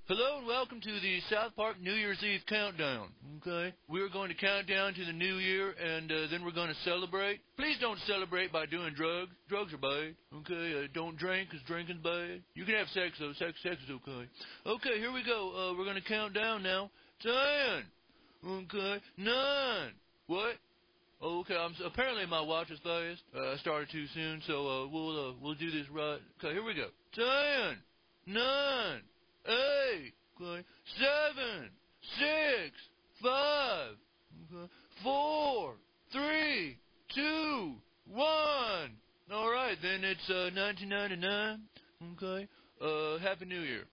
Hello and welcome to the South Park New Year's Eve countdown. Okay? We're going to count down to the new year and then we're going to celebrate. Please don't celebrate by doing drugs. Drugs are bad. Okay? Don't drink because drinking's bad. You can have sex though. Sex is okay. Okay, here we go. We're going to count down now. 10. Okay. 9. What? Okay, apparently my watch is fast. I started too soon, so we'll do this right. Okay, here we go. 10, 9, 8, okay, 7, 6, 5, okay, 4, 3, 2, 1. All right, then it's 1999. Okay. Happy New Year.